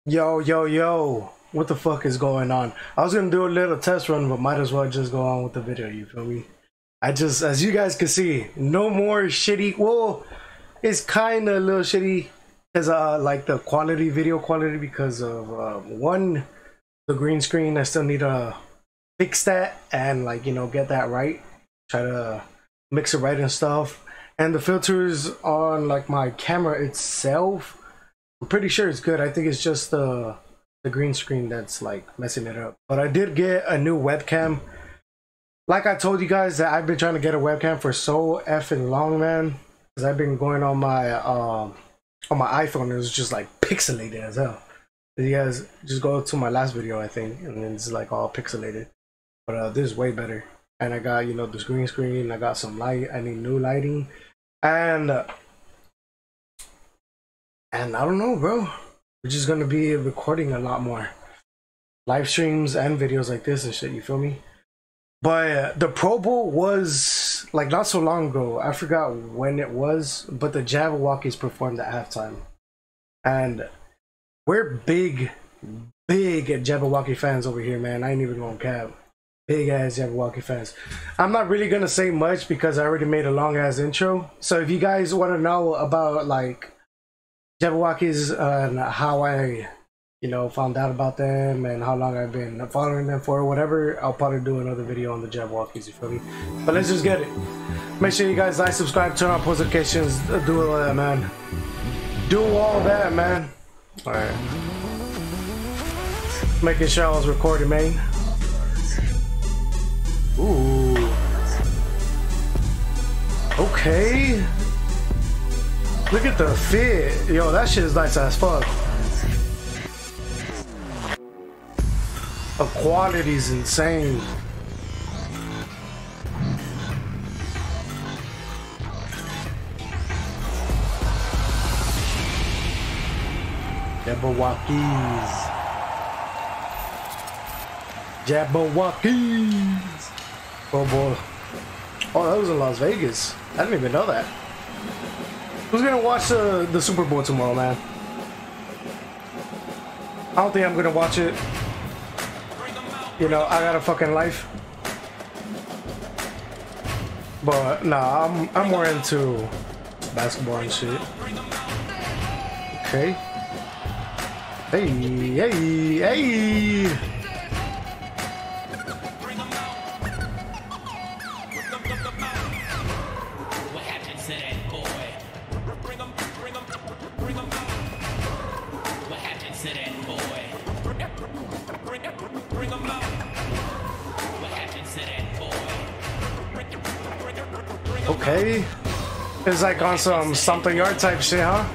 Yo, yo, yo, what the fuck is going on? I was gonna do a little test run, but might as well just go on with the video, you feel me? As you guys can see, no more shitty. Well, it's kind of a little shitty because like the quality, video quality, because of one, the green screen. I still need to fix that and, like, you know, get that right. Try to mix it right and stuff. And the filters on, like, my camera itself, I'm pretty sure it's good. I think it's just the green screen that's like messing it up. But I did get a new webcam. Like I told you guys that I've been trying to get a webcam for so effing long, man. Because I've been going on my iPhone, it was just like pixelated as hell. You guys just go to my last video, I think, and it's like all pixelated. But this is way better. And I got, you know, this green screen. I got some light. I need new lighting. And I don't know, bro. We're just gonna be recording a lot more live streams and videos like this and shit, you feel me? But the Pro Bowl was like not so long ago. I forgot when it was, but the Jabbawockeez performed at halftime. And we're big Jabbawockeez fans over here, man. I ain't even gonna cap. Big ass Jabbawockeez fans. I'm not really gonna say much because I already made a long ass intro. So if you guys want to know about like Jabbawockeez and how I, you know, found out about them and how long I've been following them for, whatever, I'll probably do another video on the Jabbawockeez, you feel me? But let's just get it. Make sure you guys like, subscribe, turn on post notifications, do all that, man. Do all that, man. Alright. Making sure I was recording, man. Ooh. Okay. Look at the fit. Yo, that shit is nice as fuck. The quality is insane. Jabbawockeez. Jabbawockeez. Oh boy. Oh, that was in Las Vegas. I didn't even know that. Who's gonna watch the Super Bowl tomorrow, man? I don't think I'm gonna watch it. You know, I got a fucking life. But nah, I'm more into basketball and shit. Okay. Hey, hey, hey! Okay, it's like on some something yard type shit, huh?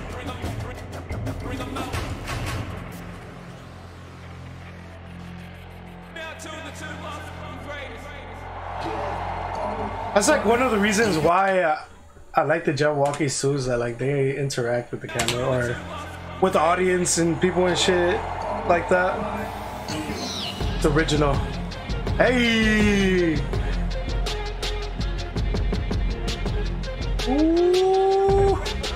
That's like one of the reasons why I like the Jabbawockeez too, is that like they interact with the camera or with the audience and people and shit like that. It's original. Hey. Ooh.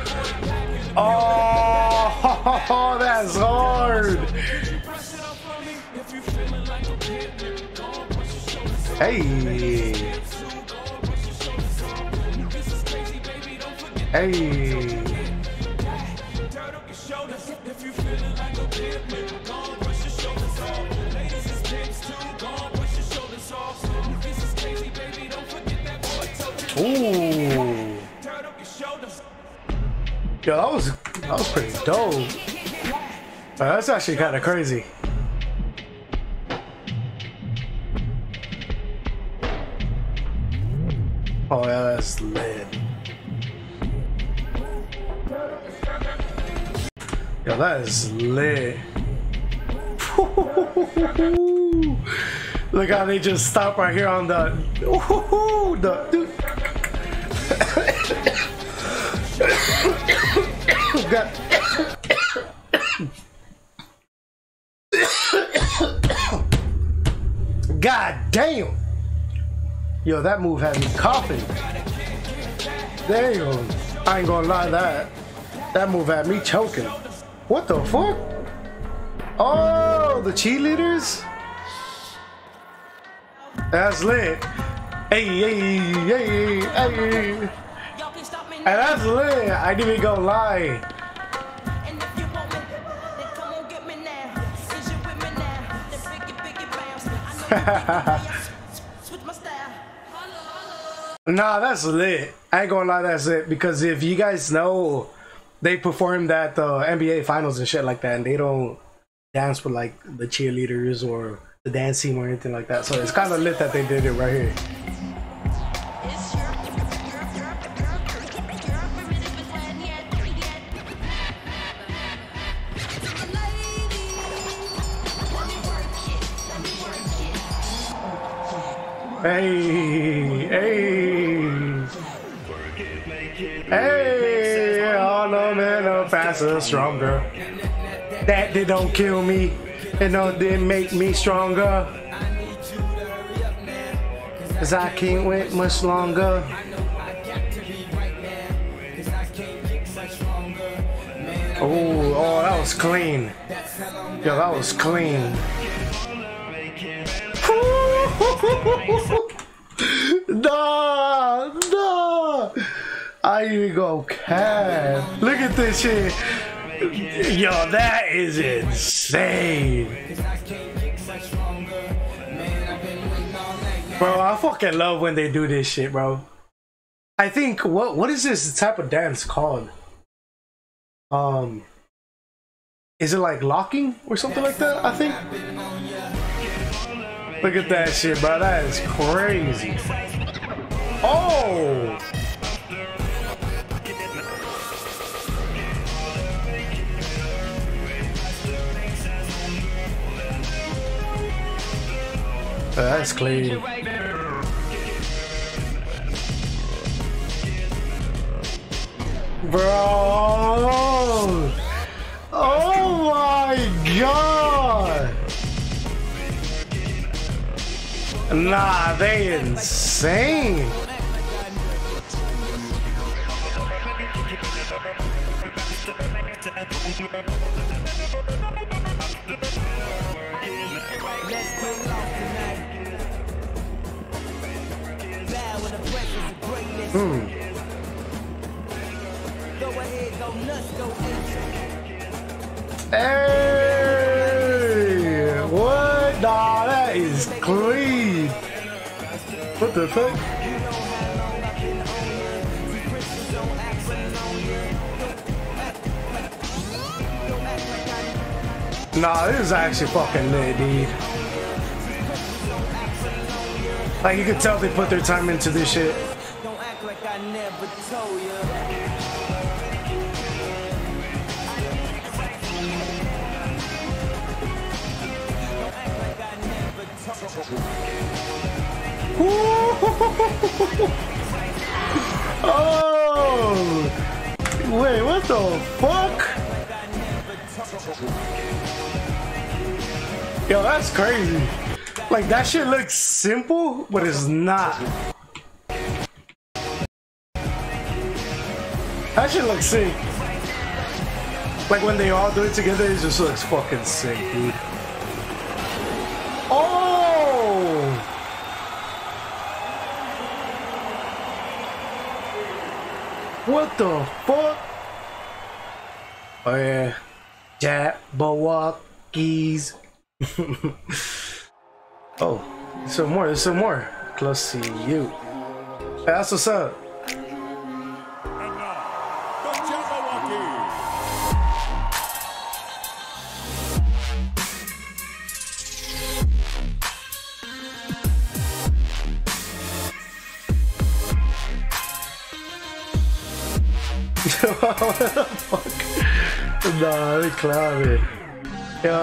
Oh, that's hard. Hey. Hey. Ooh. Yo, that was pretty dope. That's actually kind of crazy. Oh yeah, that's lit. Yo, that is lit. Look how they just stop right here on the God damn. Yo, that move had me coughing. Damn. I ain't gonna lie, that move had me choking. What the fuck? Oh, the cheerleaders? That's lit. Hey, hey, hey, hey. And that's lit. I didn't even gonna lie. Nah, that's lit. I ain't gonna lie, that's it. Because if you guys know, they performed at the NBA finals and shit like that, and they don't dance with like the cheerleaders or the dance team or anything like that. So it's kind of lit that they did it right here. Hey, hey, hey, all the men are faster, stronger. That they don't kill me, and no, they make me stronger. Cause I can't wait much longer. Oh, that was clean. Yo, that was clean. No, I even go cat. Look at this shit. Yo, that is insane. Bro, I fucking love when they do this shit, bro. I think what is this type of dance called? Is it like locking or something like that? I think. Look at that shit, bro. That is crazy. Oh! That's clean. Bro! Oh my god! Nah, they insane. Hey, what? Nah, that is clean. What the fuck? Nah, this is actually fucking lit, dude. Like, you can tell they put their time into this shit. Don't act like I never told you. Oh! Wait, what the fuck? Yo, that's crazy. Like, that shit looks simple, but it's not. That shit looks sick. Like, when they all do it together, it just looks fucking sick, dude. Oh! What the fuck? Oh yeah, Jabbawockeez. Oh, there's some more. There's some more. Close to you. Hey, that's what's up. And now, the Jabbawockeez. What the fuck? Nah, they clouded. Yo.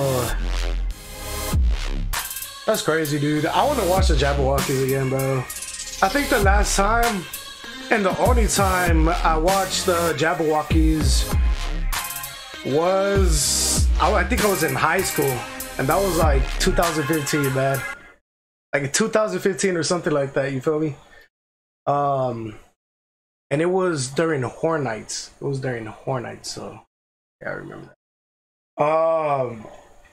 That's crazy, dude. I want to watch the Jabbawockeez again, bro. I think the last time, and the only time I watched the Jabbawockeez was, I think I was in high school. And that was like 2015, man. Like 2015 or something like that, you feel me? And it was during Horror Nights. It was during Horror Nights, so yeah, I remember that.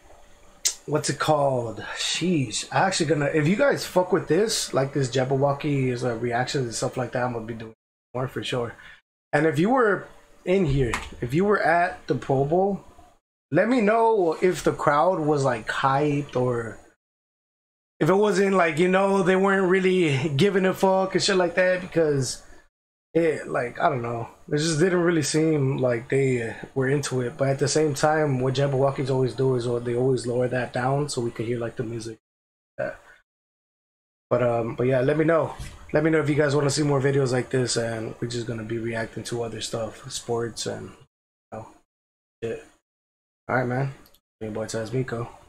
what's it called? Sheesh. I actually gonna, if you guys fuck with this, like this Jabbawockeez reactions and stuff like that, I'm gonna be doing more for sure. And if you were in here, if you were at the Pro Bowl, let me know if the crowd was like hyped, or if it wasn't like, you know, they weren't really giving a fuck and shit like that, because it, like, I don't know, it just didn't really seem like they were into it. But at the same time, what Jabbawockeez always do is they always lower that down so we could hear like the music. But yeah, let me know if you guys want to see more videos like this, and we're just gonna be reacting to other stuff, sports and, you know, shit. All right, man. Your boy Mico.